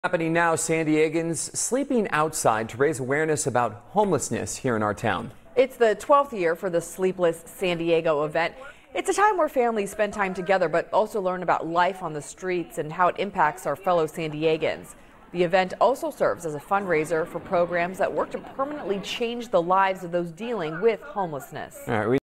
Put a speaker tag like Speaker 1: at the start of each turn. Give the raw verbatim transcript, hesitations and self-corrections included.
Speaker 1: Happening now, San Diegans sleeping outside to raise awareness about homelessness here in our town.
Speaker 2: It's the twelfth year for the Sleepless San Diego event. It's a time where families spend time together, but also learn about life on the streets and how it impacts our fellow San Diegans. The event also serves as a fundraiser for programs that work to permanently change the lives of those dealing with homelessness.
Speaker 1: All right, we